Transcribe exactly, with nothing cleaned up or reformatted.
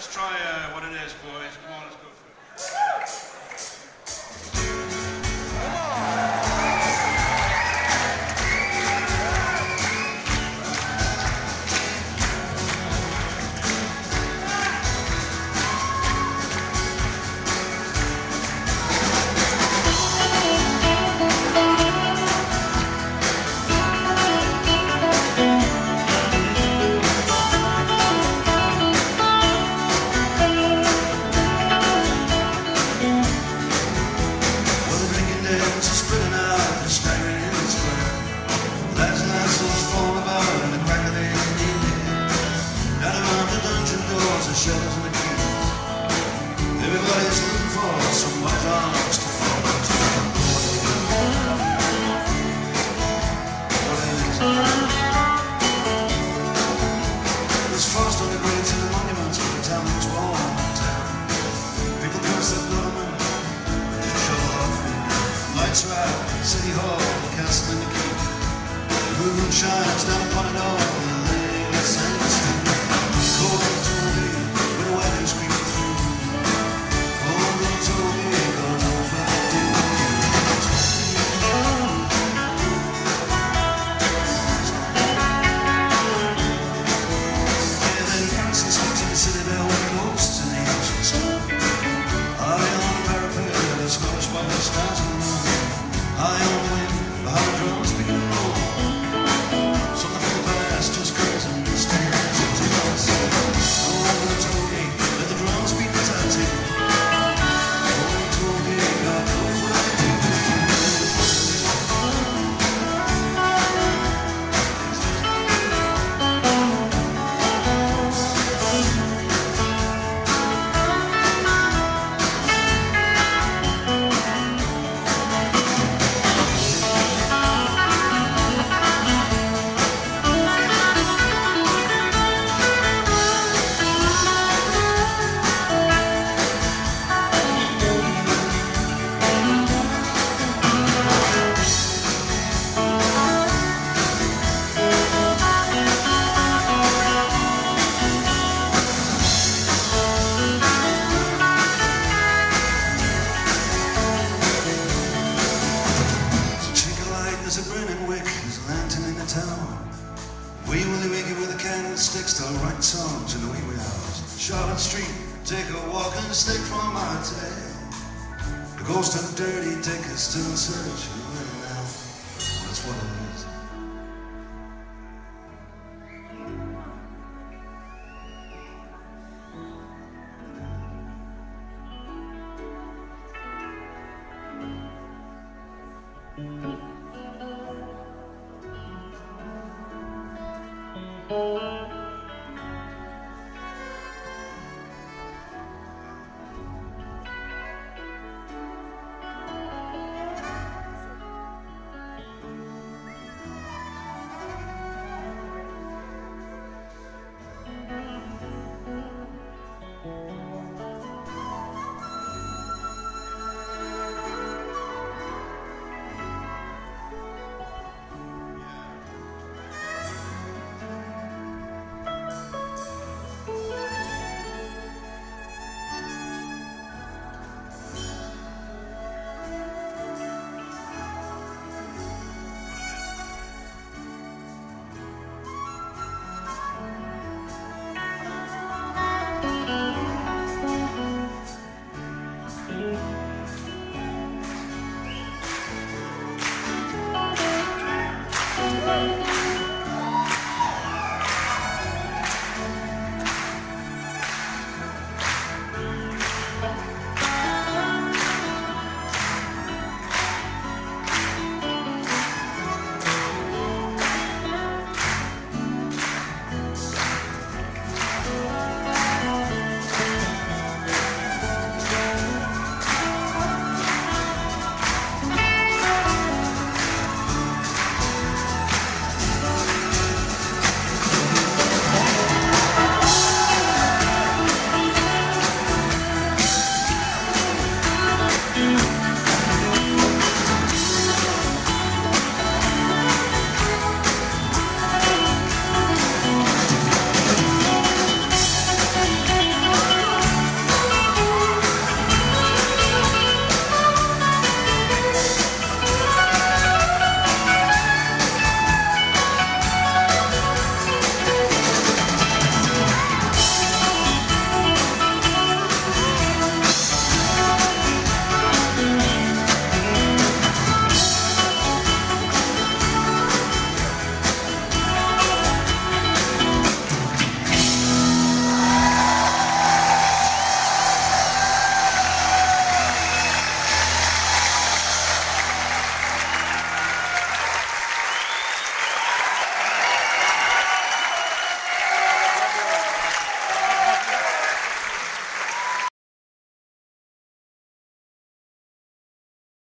Let's try uh, what it is, boys. Come on, let's go for it. Shells and the keys. Everybody's looking for some white arms to fall into. What is it? There's frost on the graves and the monuments where the town looks warm in town. People curse their government and show off. Lights are out, City Hall, the castle and the keep. The moon shines down upon it all in the lanes and the street. Cold and told me weather's creeping through. Oh, they told me gone over the day. Yeah, then Francis went to the city bell with ghosts and angels. High on the parapet, the Scottish by the stars in the moon. High on the wind, behind the drums beginning to roll. Something from the past just cries and stares into us. Oh, they told me let the drums beat the tattoo. Oh, they told me God knows what I do. There's a burning wick, there's a lantern in the town. Wee Willie Wiggy with a candlestick still writing songs in the wee wee hours. Charlotte Street, take a walk and a stick from my tail. The ghost of dirty dick is still in search.